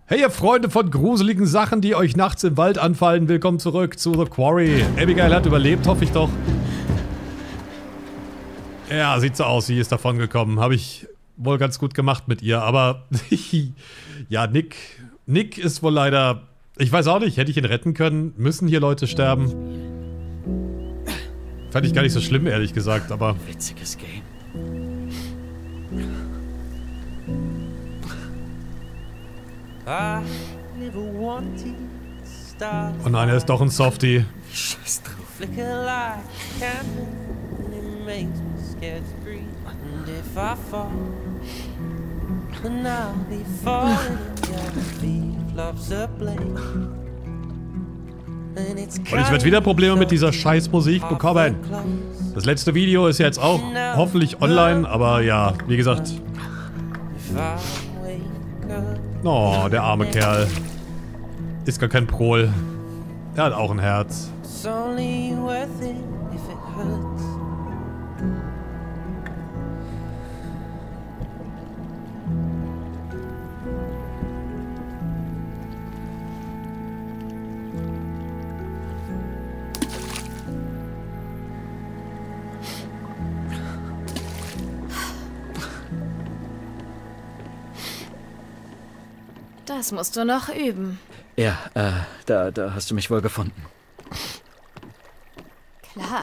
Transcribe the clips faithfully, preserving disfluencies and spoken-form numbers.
Hey ihr Freunde von gruseligen Sachen, die euch nachts im Wald anfallen, willkommen zurück zu The Quarry. Abigail hat überlebt, hoffe ich doch. Ja, sieht so aus, sie ist davon gekommen. Habe ich wohl ganz gut gemacht mit ihr, aber ja, Nick, Nick ist wohl leider, ich weiß auch nicht, hätte ich ihn retten können? Müssen hier Leute sterben? Fand ich gar nicht so schlimm, ehrlich gesagt, aber... Witziges Game. Oh nein, er ist doch ein Softie. Scheiß drauf. Und ich werde wieder Probleme mit dieser Scheißmusik bekommen. Das letzte Video ist jetzt auch hoffentlich online, aber ja, wie gesagt... Oh, der arme Kerl. Ist gar kein Prol. Er hat auch ein Herz. Das musst du noch üben. Ja, äh, da, da hast du mich wohl gefunden. Klar.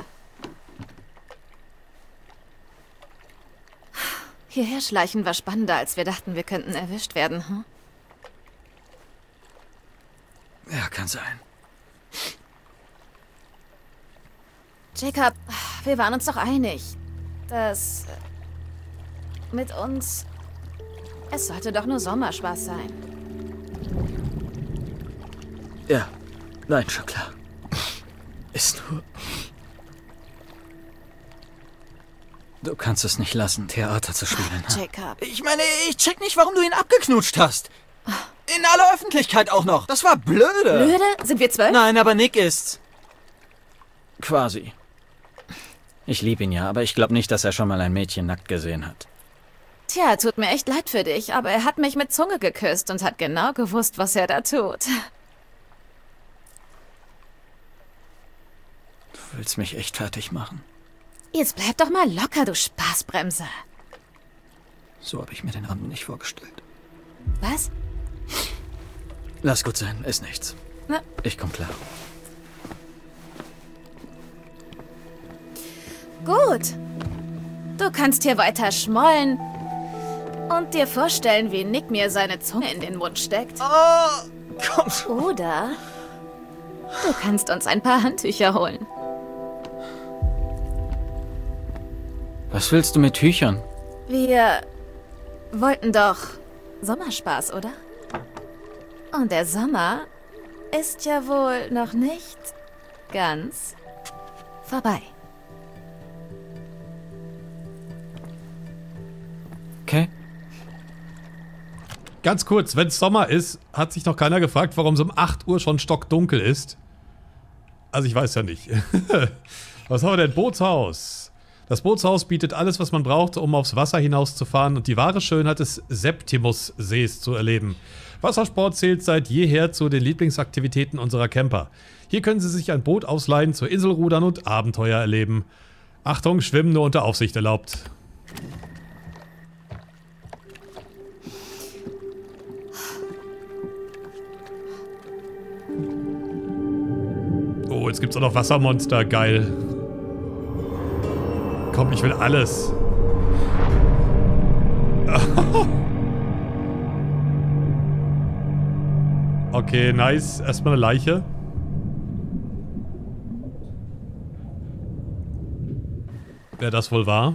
Hierher schleichen war spannender, als wir dachten, wir könnten erwischt werden, hm? Ja, kann sein. Jacob, wir waren uns doch einig, dass mit uns... Es sollte doch nur Sommerspaß sein. Ja, nein, schon klar. Ist nur... Du kannst es nicht lassen, Theater zu spielen. Ach, Jacob. Ich meine, ich check nicht, warum du ihn abgeknutscht hast. In aller Öffentlichkeit auch noch. Das war blöde. Blöde? Sind wir zwölf? Nein, aber Nick ist's. Quasi. Ich liebe ihn ja, aber ich glaube nicht, dass er schon mal ein Mädchen nackt gesehen hat. Tja, tut mir echt leid für dich, aber er hat mich mit Zunge geküsst und hat genau gewusst, was er da tut. Du willst mich echt fertig machen. Jetzt bleib doch mal locker, du Spaßbremse. So habe ich mir den Abend nicht vorgestellt. Was? Lass gut sein, ist nichts. Na? Ich komm klar. Gut. Du kannst hier weiter schmollen und dir vorstellen, wie Nick mir seine Zunge in den Mund steckt. Oh, komm schon. Oder du kannst uns ein paar Handtücher holen. Was willst du mit Tüchern? Wir wollten doch Sommerspaß, oder? Und der Sommer ist ja wohl noch nicht ganz vorbei. Okay. Ganz kurz, wenn es Sommer ist, hat sich noch keiner gefragt, warum es um acht Uhr schon stockdunkel ist. Also ich weiß ja nicht. Was haben wir denn? Bootshaus. Das Bootshaus bietet alles, was man braucht, um aufs Wasser hinauszufahren und die wahre Schönheit des Septimus-Sees zu erleben. Wassersport zählt seit jeher zu den Lieblingsaktivitäten unserer Camper. Hier können Sie sich ein Boot ausleihen, zur Insel rudern und Abenteuer erleben. Achtung, Schwimmen nur unter Aufsicht erlaubt. Oh, jetzt gibt's auch noch Wassermonster. Geil. Komm, ich will alles. Okay, nice. Erstmal eine Leiche. Wer das wohl war?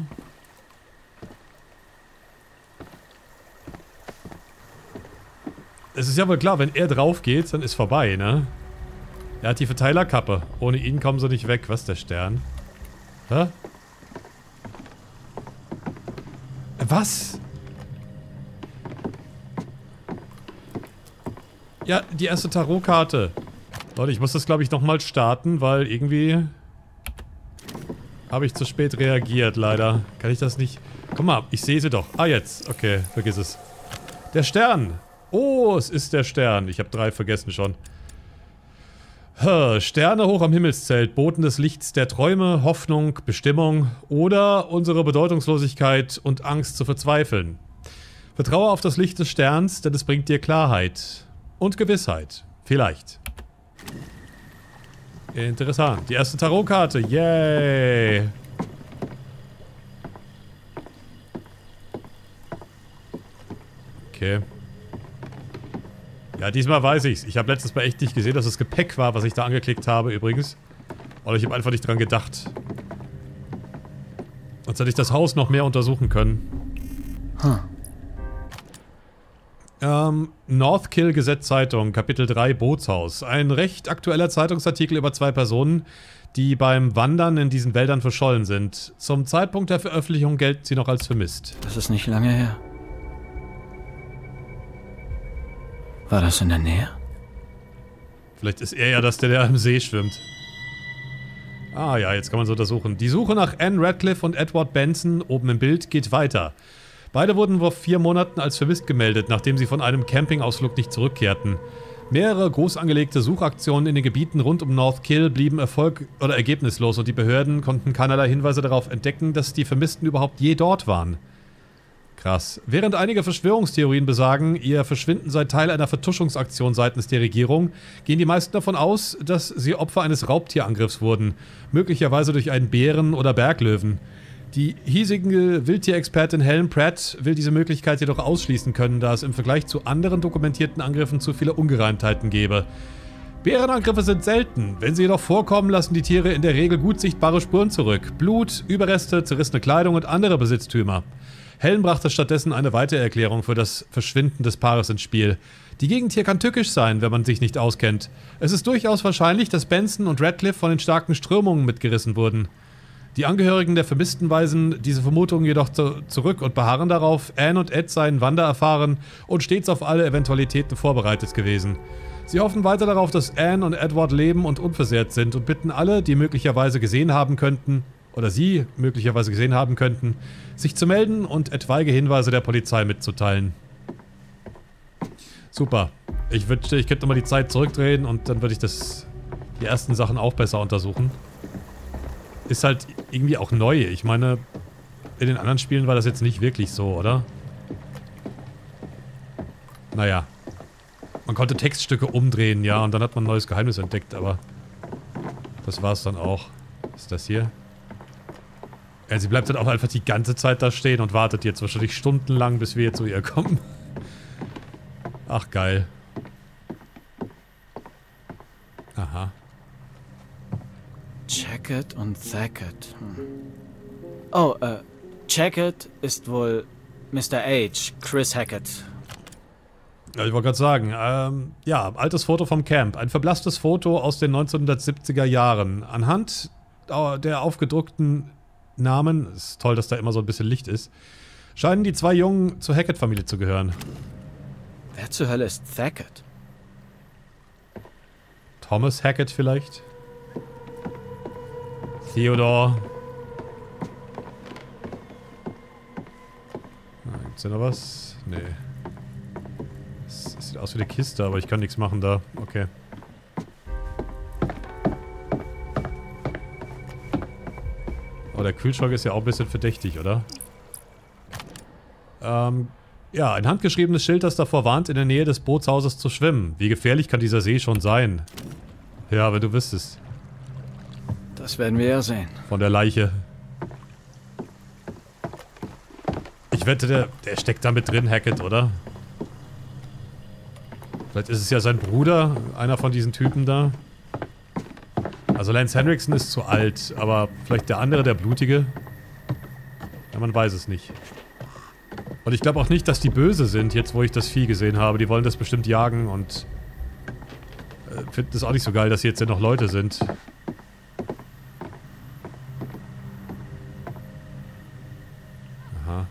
Es ist ja wohl klar, wenn er drauf geht, dann ist vorbei, ne? Er hat die Verteilerkappe. Ohne ihn kommen sie nicht weg. Was ist der Stern? Hä? Was? Ja, die erste Tarotkarte. Leute, ich muss das, glaube ich, nochmal starten, weil irgendwie habe ich zu spät reagiert, leider. Kann ich das nicht... Guck mal, ich sehe sie doch. Ah, jetzt. Okay, vergiss es. Der Stern. Oh, es ist der Stern. Ich habe drei vergessen schon. Sterne hoch am Himmelszelt, Boten des Lichts der Träume, Hoffnung, Bestimmung oder unsere Bedeutungslosigkeit und Angst zu verzweifeln. Vertraue auf das Licht des Sterns, denn es bringt dir Klarheit und Gewissheit. Vielleicht. Interessant. Die erste Tarotkarte. Yay! Okay. Ja, diesmal weiß ich's. Ich habe letztes Mal echt nicht gesehen, dass es Gepäck war, was ich da angeklickt habe, übrigens. Oder ich habe einfach nicht dran gedacht. Als hätte ich das Haus noch mehr untersuchen können. Huh. Ähm, Northkill Gazette-Zeitung, Kapitel drei, Bootshaus. Ein recht aktueller Zeitungsartikel über zwei Personen, die beim Wandern in diesen Wäldern verschollen sind. Zum Zeitpunkt der Veröffentlichung gelten sie noch als vermisst. Das ist nicht lange her. War das in der Nähe? Vielleicht ist er ja das, der, der im See schwimmt. Ah ja, jetzt kann man es untersuchen. Die Suche nach Anne Radcliffe und Edward Benson, oben im Bild, geht weiter. Beide wurden vor vier Monaten als vermisst gemeldet, nachdem sie von einem Campingausflug nicht zurückkehrten. Mehrere groß angelegte Suchaktionen in den Gebieten rund um Northkill blieben erfolg- oder ergebnislos und die Behörden konnten keinerlei Hinweise darauf entdecken, dass die Vermissten überhaupt je dort waren. Krass. Während einige Verschwörungstheorien besagen, ihr Verschwinden sei Teil einer Vertuschungsaktion seitens der Regierung, gehen die meisten davon aus, dass sie Opfer eines Raubtierangriffs wurden, möglicherweise durch einen Bären oder Berglöwen. Die hiesige Wildtierexpertin Helen Pratt will diese Möglichkeit jedoch ausschließen können, da es im Vergleich zu anderen dokumentierten Angriffen zu viele Ungereimtheiten gäbe. Bärenangriffe sind selten. Wenn sie jedoch vorkommen, lassen die Tiere in der Regel gut sichtbare Spuren zurück. Blut, Überreste, zerrissene Kleidung und andere Besitztümer. Helen brachte stattdessen eine weitere Erklärung für das Verschwinden des Paares ins Spiel. Die Gegend hier kann tückisch sein, wenn man sich nicht auskennt. Es ist durchaus wahrscheinlich, dass Benson und Radcliffe von den starken Strömungen mitgerissen wurden. Die Angehörigen der Vermissten weisen diese Vermutungen jedoch zu zurück und beharren darauf, Anne und Ed seien wandererfahren und stets auf alle Eventualitäten vorbereitet gewesen. Sie hoffen weiter darauf, dass Anne und Edward leben und unversehrt sind und bitten alle, die möglicherweise gesehen haben könnten, oder sie möglicherweise gesehen haben könnten, sich zu melden und etwaige Hinweise der Polizei mitzuteilen. Super. Ich wünschte, ich könnte mal die Zeit zurückdrehen und dann würde ich das, die ersten Sachen auch besser untersuchen. Ist halt irgendwie auch neu. Ich meine, in den anderen Spielen war das jetzt nicht wirklich so, oder? Naja. Man konnte Textstücke umdrehen, ja, und dann hat man ein neues Geheimnis entdeckt, aber das war's dann auch. Was ist das hier? Ja, sie bleibt dann auch einfach die ganze Zeit da stehen und wartet jetzt wahrscheinlich stundenlang, bis wir jetzt zu ihr kommen. Ach, geil. Aha. Checkett und Thackett. Hm. Oh, äh, Checkett ist wohl Mister H, Chris Hackett. Ja, ich wollte gerade sagen, ähm, ja, altes Foto vom Camp. Ein verblasstes Foto aus den neunzehnhundertsiebziger Jahren. Anhand der aufgedruckten Namen, ist toll, dass da immer so ein bisschen Licht ist, scheinen die zwei Jungen zur Hackett-Familie zu gehören. Wer zur Hölle ist Thackett? Thomas Hackett vielleicht? Theodore? Ah, gibt's da noch was? Nee. Das, das sieht aus wie eine Kiste, aber ich kann nichts machen da. Okay. Aber der Kühlschrank ist ja auch ein bisschen verdächtig, oder? Ähm, ja, ein handgeschriebenes Schild, das davor warnt, in der Nähe des Bootshauses zu schwimmen. Wie gefährlich kann dieser See schon sein? Ja, aber du wüsstest. Das werden wir ja sehen. Von der Leiche. Ich wette, der, der steckt da mit drin, Hackett, oder? Vielleicht ist es ja sein Bruder, einer von diesen Typen da. Also Lance Henriksen ist zu alt, aber vielleicht der andere, der Blutige? Ja, man weiß es nicht. Und ich glaube auch nicht, dass die böse sind, jetzt wo ich das Vieh gesehen habe. Die wollen das bestimmt jagen und äh, finden es auch nicht so geil, dass hier jetzt ja noch Leute sind. Aha.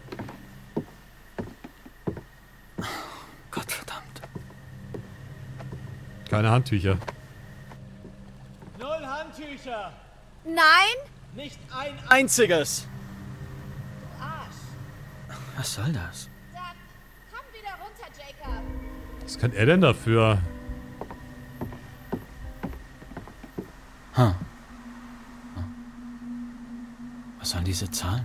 Gottverdammt. Keine Handtücher. Null Handtücher! Nein? Nicht ein einziges! Arsch. Was soll das? Dann komm wieder runter, Jacob. Was kann er denn dafür? Huh. Was sollen diese Zahlen?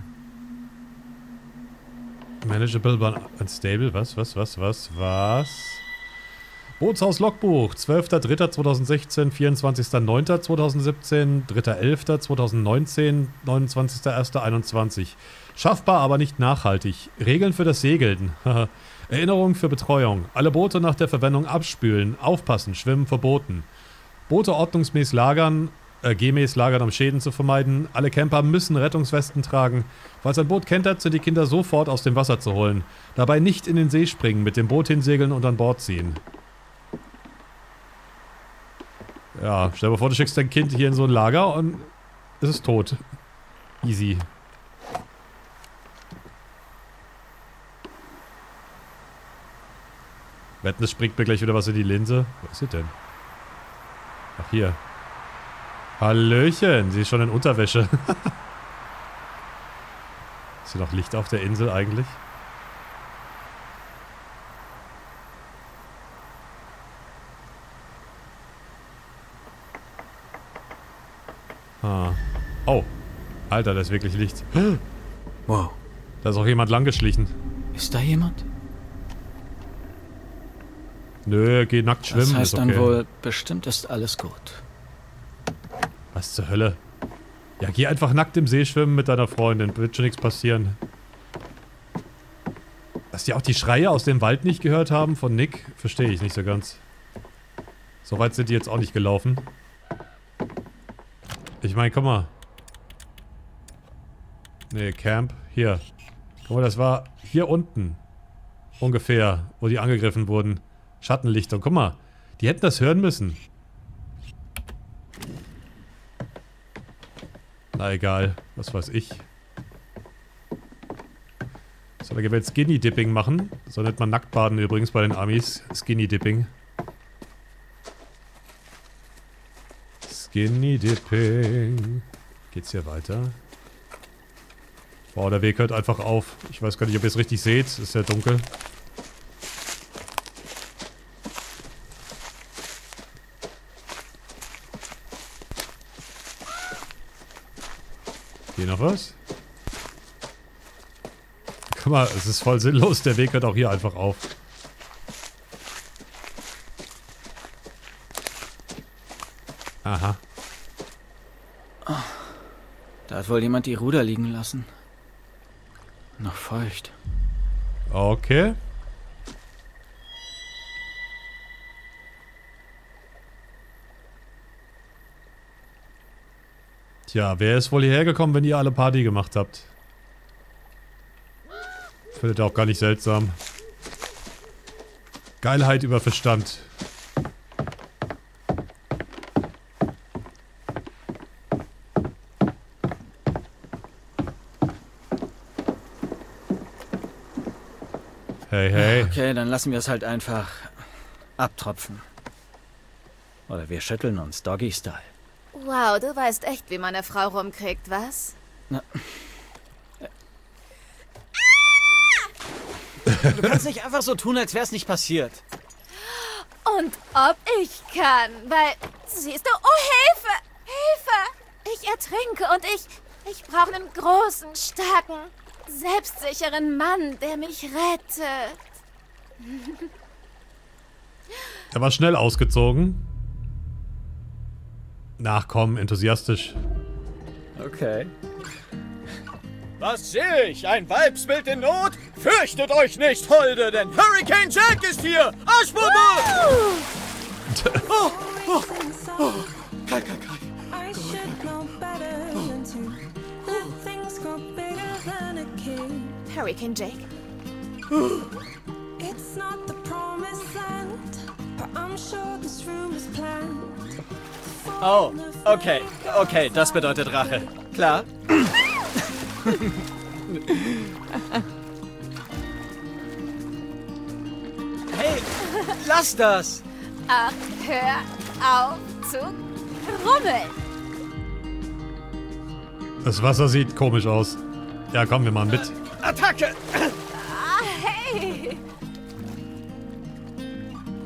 Manageable but unstable. Was, was, was, was, was? Bootshaus Logbuch. zwölfter dritter zweitausendsechzehn, vierundzwanzigster neunter zweitausendsiebzehn, dritter elfter zweitausendneunzehn, neunundzwanzigster erster einundzwanzig. Schaffbar, aber nicht nachhaltig. Regeln für das Segeln. Erinnerung für Betreuung. Alle Boote nach der Verwendung abspülen. Aufpassen, Schwimmen verboten. Boote ordnungsmäßig lagern. Äh, gemäß lagern, um Schäden zu vermeiden. Alle Camper müssen Rettungswesten tragen. Falls ein Boot kentert, sind die Kinder sofort aus dem Wasser zu holen. Dabei nicht in den See springen, mit dem Boot hinsegeln und an Bord ziehen. Ja, stell dir mal vor, du schickst dein Kind hier in so ein Lager und es ist tot. Easy. Wetten, es springt mir gleich wieder was in die Linse. Wo ist sie denn? Ach, hier. Hallöchen, sie ist schon in Unterwäsche. Ist hier noch Licht auf der Insel eigentlich? Ah. Oh. Alter, da ist wirklich Licht. Wow. Da ist auch jemand langgeschlichen. Ist da jemand? Nö, geh nackt schwimmen. Das heißt ist okay. dann wohl, bestimmt ist alles gut. Was zur Hölle? Ja, geh einfach nackt im See schwimmen mit deiner Freundin. Wird schon nichts passieren. Dass die auch die Schreie aus dem Wald nicht gehört haben von Nick, verstehe ich nicht so ganz. So weit sind die jetzt auch nicht gelaufen. Ich meine, guck mal. Nee, Camp. Hier. Guck mal, das war hier unten. Ungefähr, wo die angegriffen wurden. Schattenlichtung. Guck mal. Die hätten das hören müssen. Na egal. Was weiß ich. So, da gehen wir jetzt Skinny Dipping machen. So nennt man Nacktbaden übrigens bei den Amis. Skinny Dipping. Skinny Dipping. Geht's hier weiter? Boah, der Weg hört einfach auf. Ich weiß gar nicht, ob ihr es richtig seht. Es ist sehr dunkel. Hier noch was? Guck mal, es ist voll sinnlos. Der Weg hört auch hier einfach auf. Aha. Da hat wohl jemand die Ruder liegen lassen. Noch feucht. Okay. Tja, wer ist wohl hierher gekommen, wenn ihr alle Party gemacht habt? Findet ihr auch gar nicht seltsam. Geilheit über Verstand. Hey, hey. Okay, dann lassen wir es halt einfach abtropfen. Oder wir schütteln uns, Doggy-Style. Wow, du weißt echt, wie man eine Frau rumkriegt, was? Na. Du kannst nicht einfach so tun, als wäre es nicht passiert. Und ob ich kann, weil, siehst du, oh Hilfe, Hilfe, ich ertrinke und ich, ich brauche einen großen, starken, selbstsicheren Mann, der mich rettet. Er war schnell ausgezogen. Nachkommen, enthusiastisch. Okay. Was sehe ich? Ein Weibsbild in Not? Fürchtet euch nicht, Holde, denn Hurricane Jack ist hier! Arschbombe! oh, oh, oh. Kai, Kai, Kai. Hurricane Jake? It's not the promised land, but I'm sure this room is planned. Oh, okay, okay, das bedeutet Rache. Klar? Hey, lass das! Ach, hör auf zu rummeln! Das Wasser sieht komisch aus. Ja, komm, wir machen mit. Attacke! Ah, hey!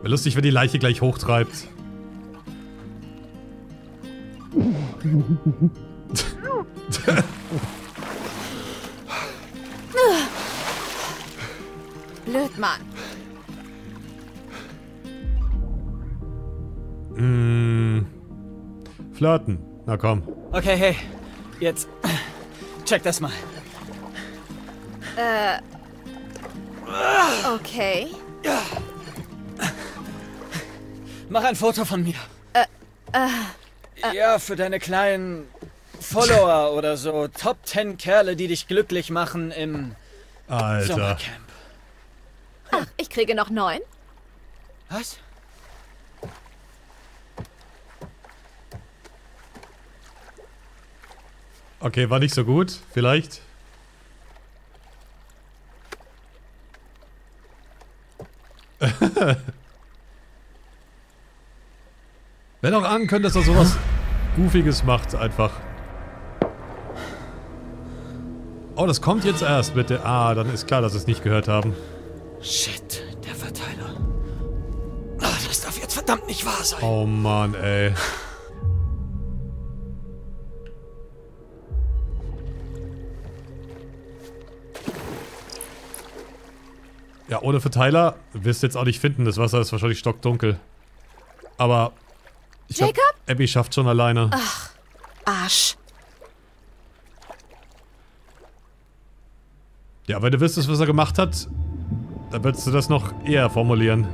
Wäre lustig, wenn die Leiche gleich hochtreibt. Blöd, Mann. Mm, flirten. Na komm. Okay, hey. Jetzt. Check das mal. Äh. Okay. Mach ein Foto von mir. Äh, äh. Ja, für deine kleinen Follower oder so. Top zehn Kerle, die dich glücklich machen im Alter. Sommercamp. Ach, ich kriege noch neun. Was? Okay, war nicht so gut. Vielleicht. Wenn auch ahnen können, dass er sowas Goofiges macht, einfach. Oh, das kommt jetzt erst, bitte. Ah, dann ist klar, dass wir es nicht gehört haben. Shit, der Verteiler. Ah, das darf jetzt verdammt nicht wahr sein. Oh Mann, ey. Ja, ohne Verteiler wirst du jetzt auch nicht finden. Das Wasser ist wahrscheinlich stockdunkel. Aber ich glaub, Jacob? Abby schafft schon alleine. Ach, Arsch. Ja, wenn du wüsstest, was er gemacht hat, dann würdest du das noch eher formulieren.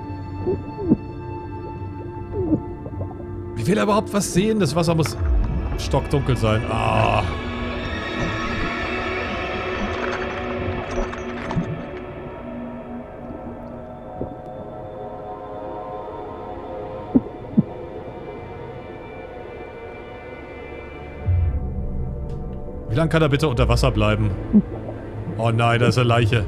Wie will er überhaupt was sehen? Das Wasser muss stockdunkel sein. Ah. Wie lange kann er bitte unter Wasser bleiben? Oh nein, da ist eine Leiche.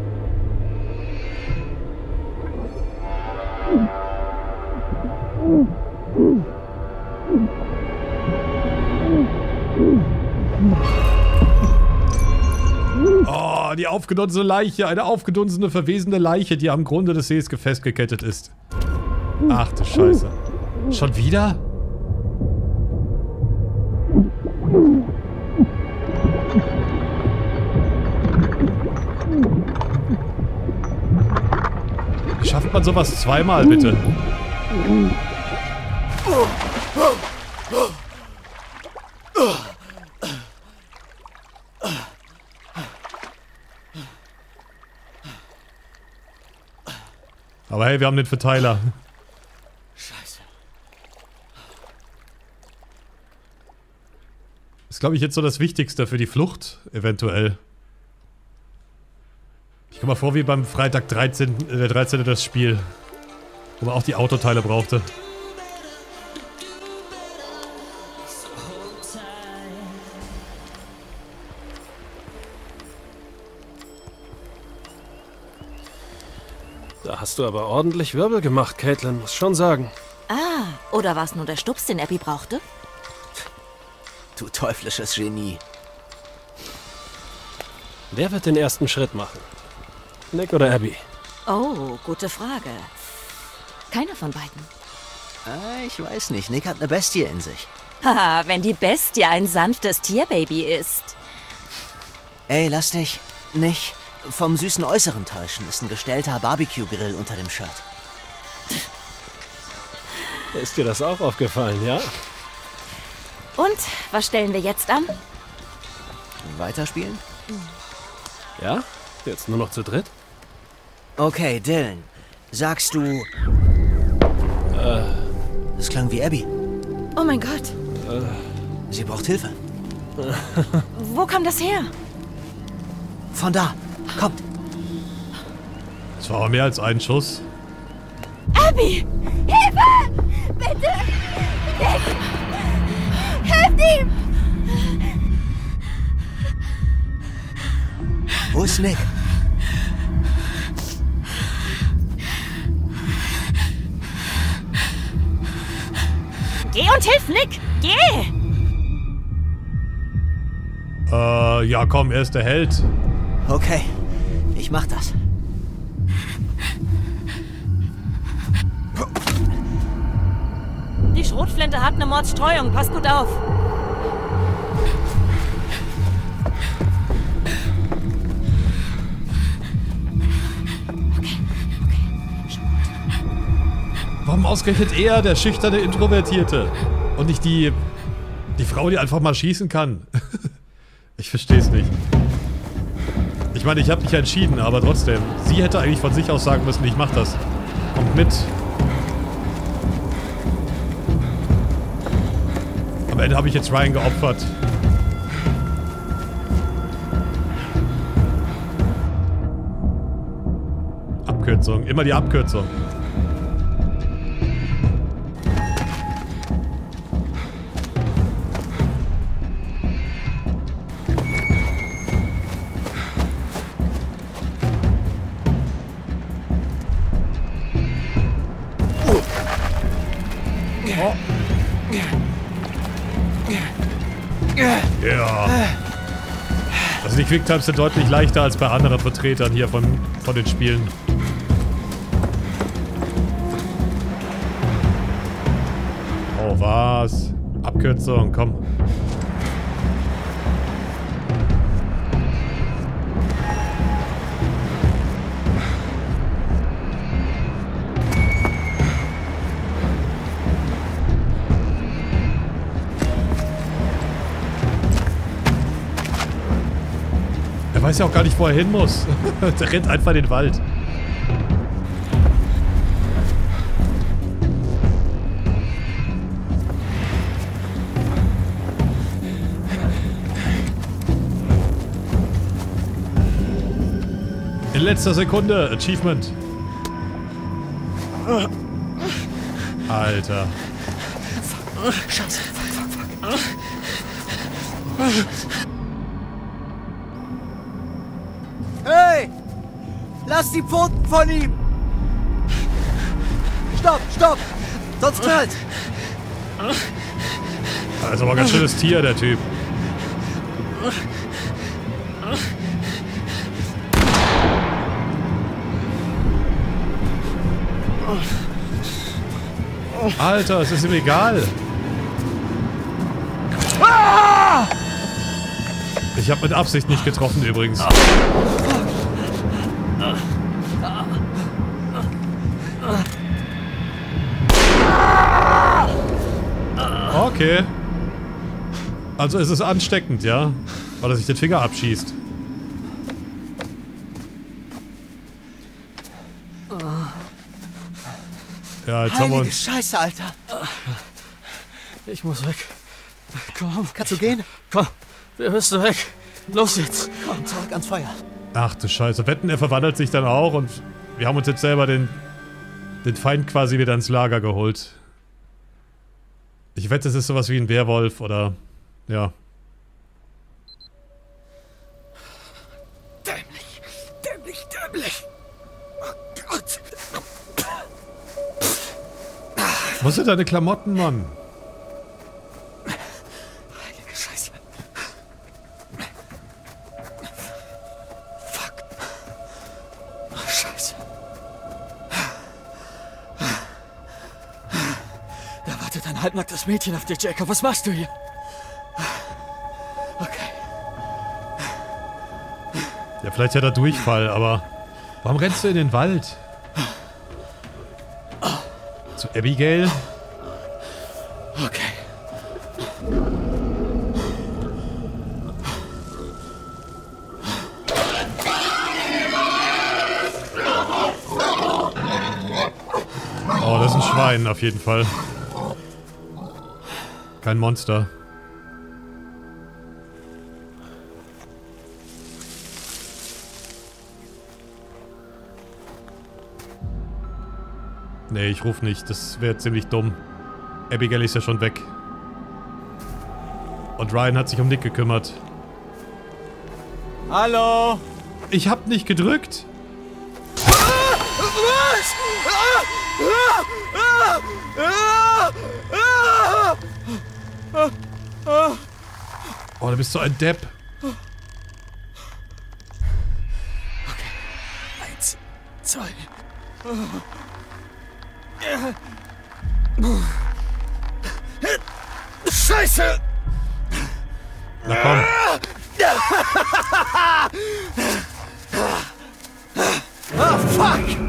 Oh, die aufgedunsene Leiche. Eine aufgedunsene, verwesende Leiche, die am Grunde des Sees festgekettet ist. Ach du Scheiße. Schon wieder? Wie schafft man sowas zweimal, bitte? Aber hey, wir haben den Verteiler. Scheiße. Ist, glaube ich, jetzt so das Wichtigste für die Flucht, eventuell. Ich komme mal vor wie beim Freitag dreizehnten Äh, dreizehnten das Spiel. Wo man auch die Autoteile brauchte. Da hast du aber ordentlich Wirbel gemacht, Caitlin, muss schon sagen. Ah, oder war es nur der Stups, den Abby brauchte? Du teuflisches Genie. Wer wird den ersten Schritt machen? Nick oder Abby? Oh, gute Frage. Keiner von beiden. Ah, ich weiß nicht. Nick hat eine Bestie in sich. Haha, wenn die Bestie ein sanftes Tierbaby ist. Ey, lass dich nicht vom süßen Äußeren täuschen. Ist ein gestellter Barbecue-Grill unter dem Shirt. Ist dir das auch aufgefallen, ja? Und, was stellen wir jetzt an? Weiterspielen? Ja? Jetzt nur noch zu dritt? Okay, Dylan. Sagst du... Äh... Das klang wie Abby. Oh mein Gott. Äh... Sie braucht Hilfe. Wo kam das her? Von da. Kommt. Das war aber mehr als ein Schuss. Abby! Hilfe! Bitte! Nick! Helft ihm! Wo ist Nick? Geh und hilf Nick! Geh! Äh, ja komm, er ist der Held. Okay, ich mach das. Die Schrotflinte hat eine Mordstreuung. Pass gut auf. Warum ausgerechnet er, der schüchterne Introvertierte? Und nicht die, die Frau, die einfach mal schießen kann? Ich versteh's nicht. Ich meine, ich habe mich entschieden, aber trotzdem. Sie hätte eigentlich von sich aus sagen müssen, ich mach das. Kommt mit. Am Ende habe ich jetzt Ryan geopfert. Abkürzung. Immer die Abkürzung. Ja. Also die Quicktimes sind deutlich leichter als bei anderen Vertretern hier von, von den Spielen. Oh, was? Abkürzung, komm. Er weiß ja auch gar nicht, wo er hin muss. Der rennt einfach in den Wald. In letzter Sekunde. Achievement. Alter. Scheiße. Fuck, fuck, fuck. Hey! Lass die Pfoten von ihm! Stopp, stopp! Sonst knallt! Das ist aber ein ganz schönes Tier, der Typ. Alter, es ist ihm egal. Ich habe mit Absicht nicht getroffen übrigens. Okay. Also ist es ansteckend, ja? Weil er sich den Finger abschießt. Ja, jetzt haben wir uns... Scheiße, Alter! Ich muss weg. Komm. Kannst du gehen? Komm, wir müssen weg. Los jetzt. Komm, zurück ans Feuer. Ach du Scheiße. Wetten, er verwandelt sich dann auch und wir haben uns jetzt selber den, den Feind quasi wieder ins Lager geholt. Ich wette, es ist sowas wie ein Werwolf oder... ja. Dämlich, dämlich, dämlich. Oh Gott. Was sind deine Klamotten, Mann? Heilige Scheiße. Fuck. Oh, Scheiße. Da wartet ein halbnacktes Mädchen auf dich, Jacob. Was machst du hier? Okay. Ja, vielleicht hat er Durchfall, aber... warum rennst du in den Wald? Zu Abigail? Okay. Oh, das ist ein Schwein auf jeden Fall. Kein Monster. Nee, ich ruf nicht. Das wäre ziemlich dumm. Abigail ist ja schon weg. Und Ryan hat sich um Nick gekümmert. Hallo? Ich hab nicht gedrückt. Was? Oh, du bist so ein Depp. Okay. Eins, zwei. Scheiße! Na komm. Ah, fuck!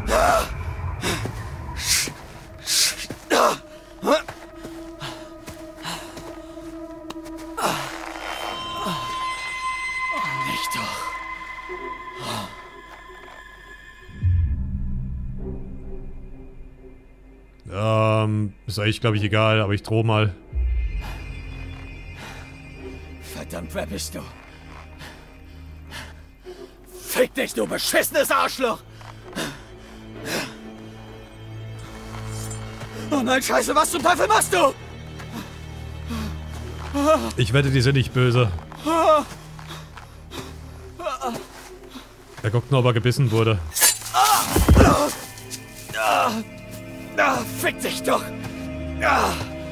Nicht doch. Ähm, ist eigentlich, glaube ich, egal, aber ich drohe mal. Verdammt, wer bist du? Fick dich, du beschissenes Arschloch! Oh nein, Scheiße, was zum Teufel machst du? Ich wette, die sind nicht böse. Er guckt nur, ob er gebissen wurde. Ah, fick dich doch! Ah.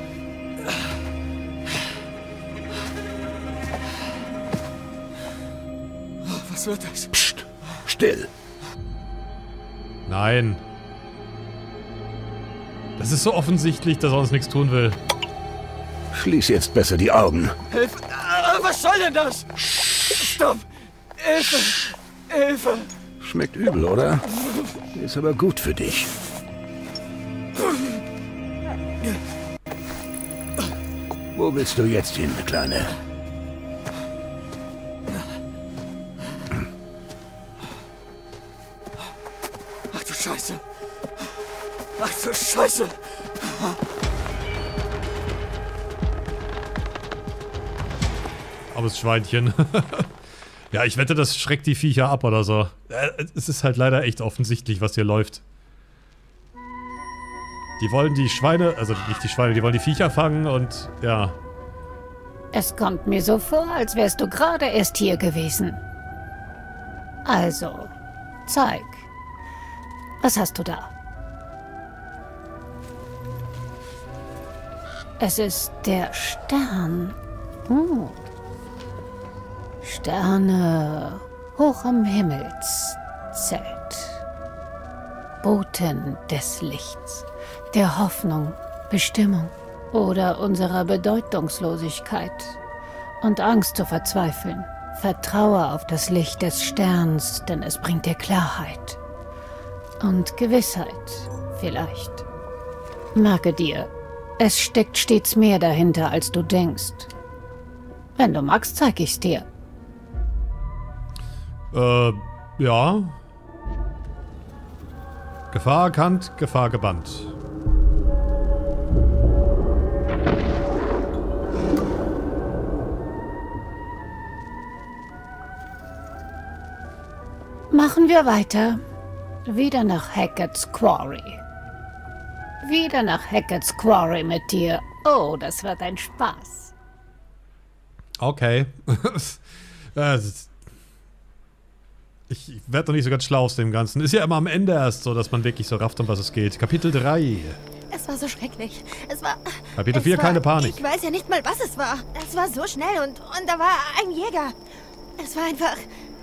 Was wird das? Psst, still. Nein. Das ist so offensichtlich, dass er uns nichts tun will. Schließ jetzt besser die Augen. Hilfe! Ah, was soll denn das? Stopp! Hilfe! Hilfe! Schmeckt übel, oder? Ist aber gut für dich. Wo willst du jetzt hin, Kleine? Ach du Scheiße! Ach du Scheiße! Armes Schweinchen. Ja, ich wette, das schreckt die Viecher ab oder so. Es ist halt leider echt offensichtlich, was hier läuft. Die wollen die Schweine, also nicht die Schweine, die wollen die Viecher fangen und ja. Es kommt mir so vor, als wärst du gerade erst hier gewesen. Also, zeig. Was hast du da? Es ist der Stern. Hm. Sterne hoch am Himmelszelt. Boten des Lichts, der Hoffnung, Bestimmung oder unserer Bedeutungslosigkeit und Angst zu verzweifeln. Vertraue auf das Licht des Sterns, denn es bringt dir Klarheit und Gewissheit, vielleicht. Merke dir, es steckt stets mehr dahinter, als du denkst. Wenn du magst, zeig ich's dir. Äh, ja. Gefahr erkannt, Gefahr gebannt. Machen wir weiter. Wieder nach Hackett's Quarry. Wieder nach Hackett's Quarry mit dir. Oh, das wird ein Spaß. Okay. Ich werde doch nicht so ganz schlau aus dem Ganzen. Ist ja immer am Ende erst so, dass man wirklich so rafft, um was es geht. Kapitel drei. Es war so schrecklich. Es war... Kapitel es vier, war, keine Panik. Ich weiß ja nicht mal, was es war. Es war so schnell und, und da war ein Jäger. Es war einfach...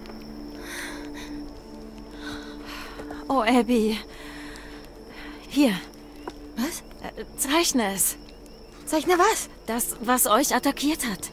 Oh, Abby. Hier, Was? äh, zeichne es. Zeichne was? Das, was euch attackiert hat.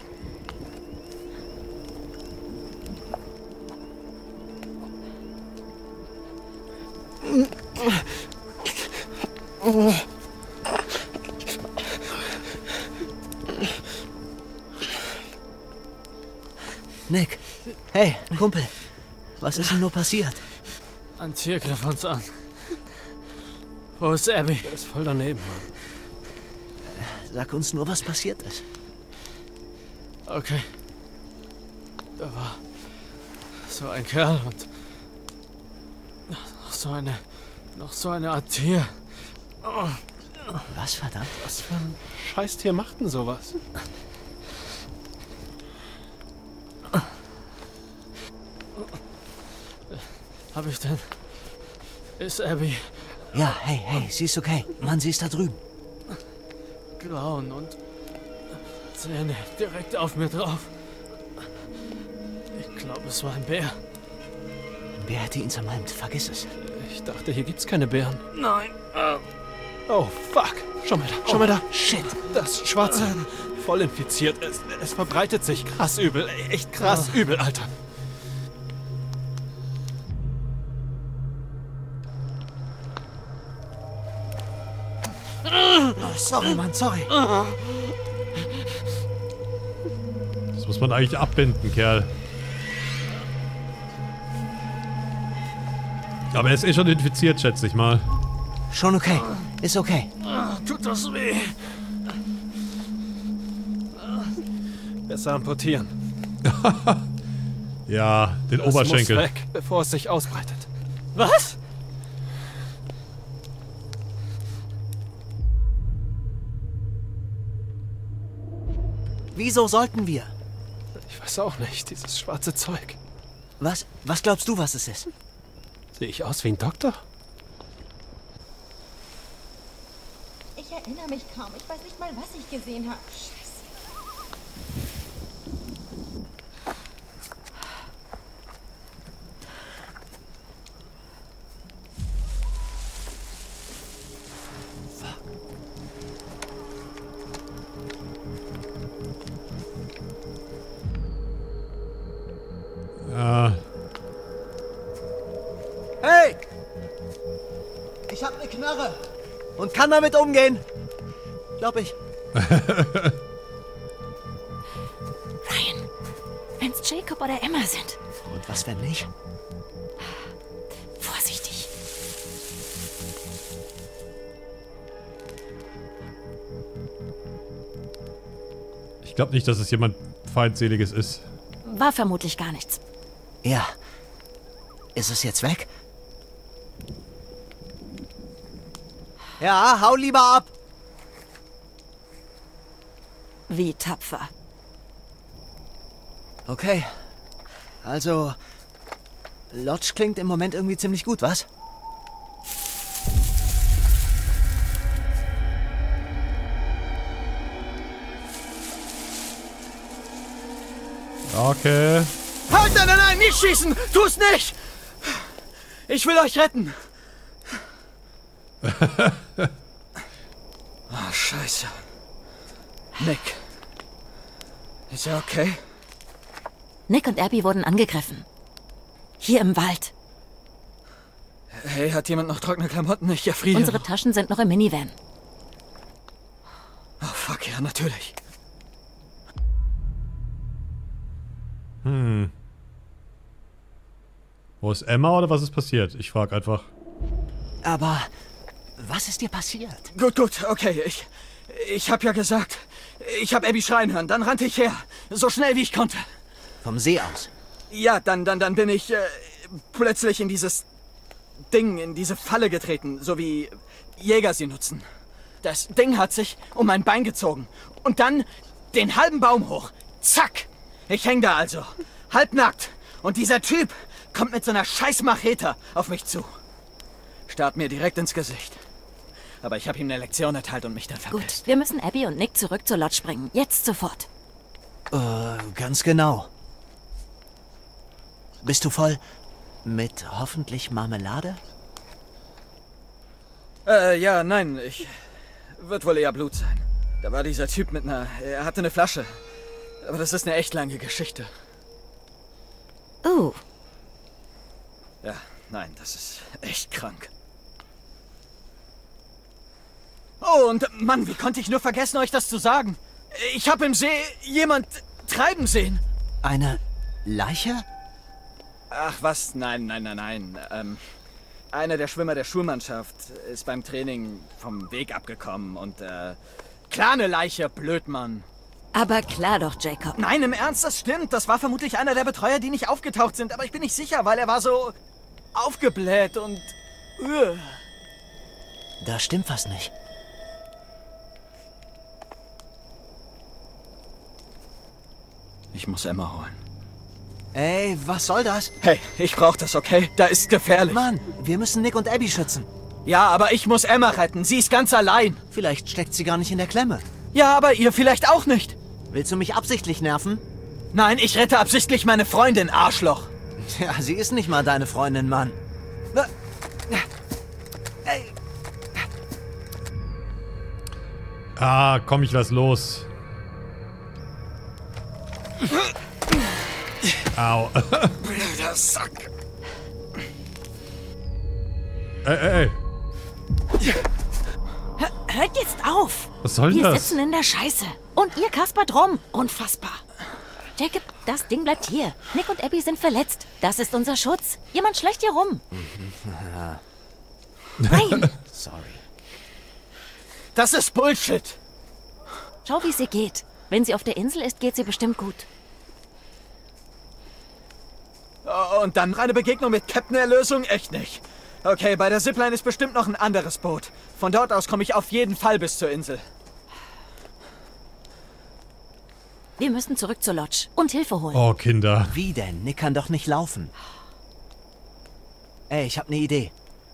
Nick, hey, Kumpel. Was ist denn nur passiert? Ein Tier griff uns an. Wo ist Abby? Der ist voll daneben, Mann. Sag uns nur, was passiert ist. Okay. Da war so ein Kerl und noch so eine, noch so eine Art Tier. Oh, Was, verdammt? was für ein Scheißtier macht denn sowas? Hab ich denn... Ist Abby Ja, hey, hey, sie ist okay. Mann, sie ist da drüben. Klauen und Zähne direkt auf mir drauf. Ich glaube, es war ein Bär. Wer hätte ihn zermalmt? Vergiss es. Ich dachte, hier gibt's keine Bären. Nein. Oh, fuck. Schau mal da, schau mal da. Shit. Das Schwarze. voll infiziert. Es, es verbreitet sich krass übel. Echt krass oh. übel, Alter. Oh, sorry, Mann, sorry. Das muss man eigentlich abbinden, Kerl. Aber er ist eh schon infiziert, schätze ich mal. Schon okay. Ist okay. Tut das weh. Besser amputieren. Ja, den das Oberschenkel. Muss weg, bevor es sich ausbreitet. Was? Wieso sollten wir? Ich weiß auch nicht, dieses schwarze Zeug. Was? Was glaubst du, was es ist? Sehe ich aus wie ein Doktor? Ich erinnere mich kaum. Ich weiß nicht mal, was ich gesehen habe. Scheiße. Ja. Hey! Ich hab eine Knarre und kann damit umgehen. Glaub ich. Ryan, wenn's Jacob oder Emma sind. Und was, wenn nicht? Vorsichtig. Ich glaube nicht, dass es jemand Feindseliges ist. War vermutlich gar nichts. Ja. Ist es jetzt weg? Ja, hau lieber ab. Wie tapfer. Okay. Also, Lodge klingt im Moment irgendwie ziemlich gut, was? Okay. Halt, nein, nein, nein, nicht schießen! Tu's nicht! Ich will euch retten! Oh, scheiße. Nick. Ist er okay? Nick und Abby wurden angegriffen. Hier im Wald. Hey, hat jemand noch trockene Klamotten? Ich erfriere. Unsere Taschen sind noch im Minivan. Oh, fuck, ja, natürlich. Hm. Wo ist Emma oder was ist passiert? Ich frage einfach. Aber was ist dir passiert? Gut, gut, okay. Ich, ich hab ja gesagt, ich hab Abby schreien hören. Dann rannte ich her. So schnell wie ich konnte. Vom See aus? Ja, dann, dann, dann bin ich äh, plötzlich in dieses Ding, in diese Falle getreten. So wie Jäger sie nutzen. Das Ding hat sich um mein Bein gezogen. Und dann den halben Baum hoch. Zack! Ich häng da also. Halbnackt. Und dieser Typ kommt mit so einer scheiß Machete auf mich zu. Starrt mir direkt ins Gesicht. Aber ich habe ihm eine Lektion erteilt und mich dann verpisst. Gut, wir müssen Abby und Nick zurück zur Lodge bringen. Jetzt sofort. Äh, ganz genau. Bist du voll mit hoffentlich Marmelade? Äh, ja, nein, ich... Wird wohl eher Blut sein. Da war dieser Typ mit einer... Er hatte eine Flasche. Aber das ist eine echt lange Geschichte. Oh. Ja, nein, das ist echt krank. Oh, und Mann, wie konnte ich nur vergessen, euch das zu sagen? Ich habe im See jemand treiben sehen. Eine Leiche? Ach was, nein, nein, nein, nein. Ähm, einer der Schwimmer der Schulmannschaft ist beim Training vom Weg abgekommen und, äh, klar eine Leiche, Blödmann. Aber klar doch, Jacob. Nein, im Ernst, das stimmt. Das war vermutlich einer der Betreuer, die nicht aufgetaucht sind. Aber ich bin nicht sicher, weil er war so aufgebläht und... Uh. Da stimmt was nicht. Ich muss Emma holen. Ey, was soll das? Hey, ich brauch das, okay? Da ist gefährlich. Mann, wir müssen Nick und Abby schützen. Ja, aber ich muss Emma retten. Sie ist ganz allein. Vielleicht steckt sie gar nicht in der Klemme. Ja, aber ihr vielleicht auch nicht. Willst du mich absichtlich nerven? Nein, ich rette absichtlich meine Freundin, Arschloch. Ja, sie ist nicht mal deine Freundin, Mann. Ah, komm, ich lass los. Au. Blöder Sack. Ey, ey, ey. Hört jetzt auf! Was soll Wir das? sitzen in der Scheiße. Und ihr kaspert rum. Unfassbar. Jacob, das Ding bleibt hier. Nick und Abby sind verletzt. Das ist unser Schutz. Jemand schleicht hier rum. Nein! Sorry. Das ist Bullshit. Schau, wie es ihr geht. Wenn sie auf der Insel ist, geht sie bestimmt gut. Und dann eine Begegnung mit Captain Erlösung? Echt nicht. Okay, bei der Zipline ist bestimmt noch ein anderes Boot. Von dort aus komme ich auf jeden Fall bis zur Insel. Wir müssen zurück zur Lodge und Hilfe holen. Oh, Kinder. Wie denn? Nick kann doch nicht laufen. Ey, ich hab ne Idee.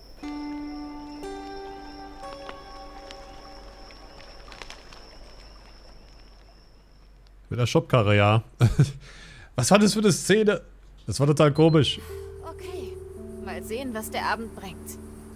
Mit der Schubkarre, ja. Was war das für eine Szene? Das war total komisch. Okay, mal sehen, was der Abend bringt.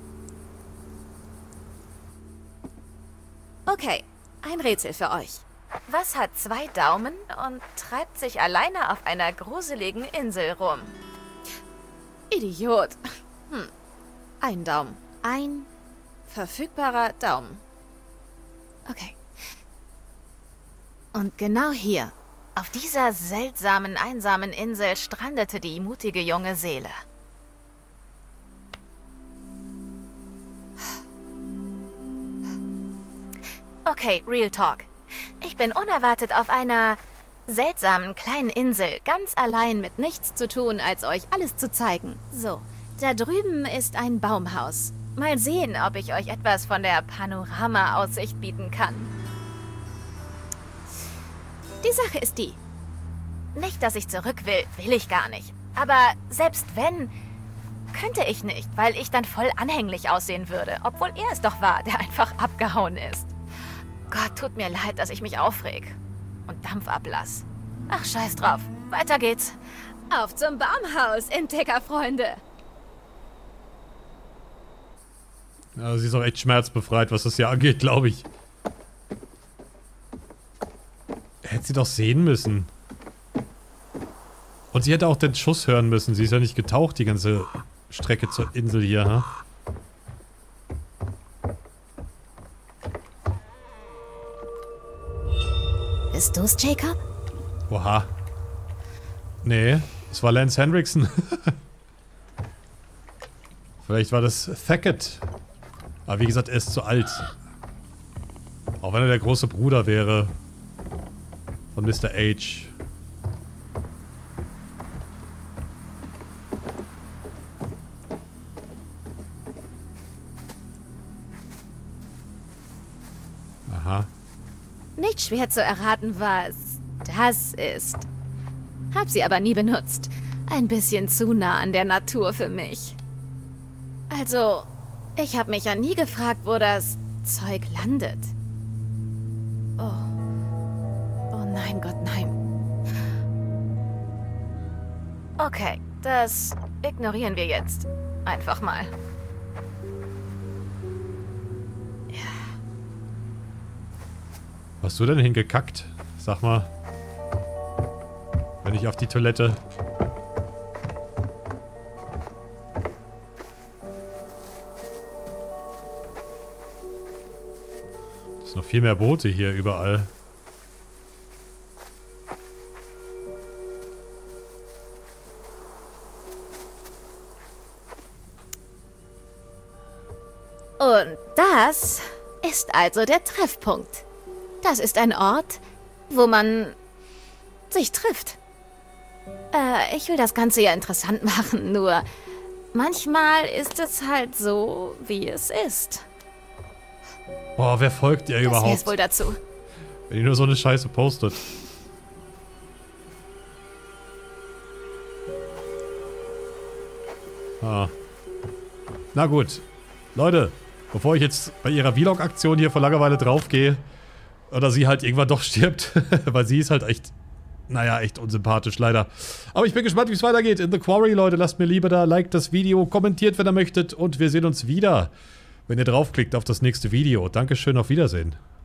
Okay, ein Rätsel für euch. Was hat zwei Daumen und treibt sich alleine auf einer gruseligen Insel rum? Idiot. Hm. Ein Daumen. Ein verfügbarer Daumen. Okay. Und genau hier, auf dieser seltsamen, einsamen Insel, strandete die mutige junge Seele. Okay, Real Talk. Ich bin unerwartet auf einer seltsamen kleinen Insel, ganz allein mit nichts zu tun, als euch alles zu zeigen. So, da drüben ist ein Baumhaus. Mal sehen, ob ich euch etwas von der Panorama-Aussicht bieten kann. Die Sache ist die. Nicht, dass ich zurück will, will ich gar nicht. Aber selbst wenn, könnte ich nicht, weil ich dann voll anhänglich aussehen würde, obwohl er es doch war, der einfach abgehauen ist. Gott, tut mir leid, dass ich mich aufreg. Und Dampf ablass. Ach, scheiß drauf. Weiter geht's. Auf zum Baumhaus, Entdeckerfreunde. Ja, sie ist auch echt schmerzbefreit, was das hier angeht, glaube ich. Hätte sie doch sehen müssen. Und sie hätte auch den Schuss hören müssen. Sie ist ja nicht getaucht, die ganze Strecke zur Insel hier, ne? Bist du's, Jacob? Oha. Nee, es war Lance Henriksen. Vielleicht war das Thackett. Aber wie gesagt, er ist zu alt. Auch wenn er der große Bruder wäre. Von Mister H. Aha. Nicht schwer zu erraten, was das ist. Hab sie aber nie benutzt. Ein bisschen zu nah an der Natur für mich. Also, ich habe mich ja nie gefragt, wo das Zeug landet. Oh. Oh nein, Gott, nein. Okay, das ignorieren wir jetzt. Einfach mal. Hast du denn hingekackt? Sag mal. Wenn ich auf die Toilette. Es sind noch viel mehr Boote hier überall. Und das ist also der Treffpunkt. Das ist ein Ort, wo man sich trifft. Äh, ich will das Ganze ja interessant machen, nur manchmal ist es halt so, wie es ist. Boah, wer folgt ihr überhaupt? Das wär's wohl dazu. Wenn ihr nur so eine Scheiße postet. Ah. Na gut. Leute, bevor ich jetzt bei ihrer Vlog-Aktion hier vor Langeweile draufgehe, oder sie halt irgendwann doch stirbt, weil sie ist halt echt, naja, echt unsympathisch, leider. Aber ich bin gespannt, wie es weitergeht in The Quarry, Leute. Lasst mir lieber da, liked das Video, kommentiert, wenn ihr möchtet und wir sehen uns wieder, wenn ihr draufklickt auf das nächste Video. Dankeschön, auf Wiedersehen.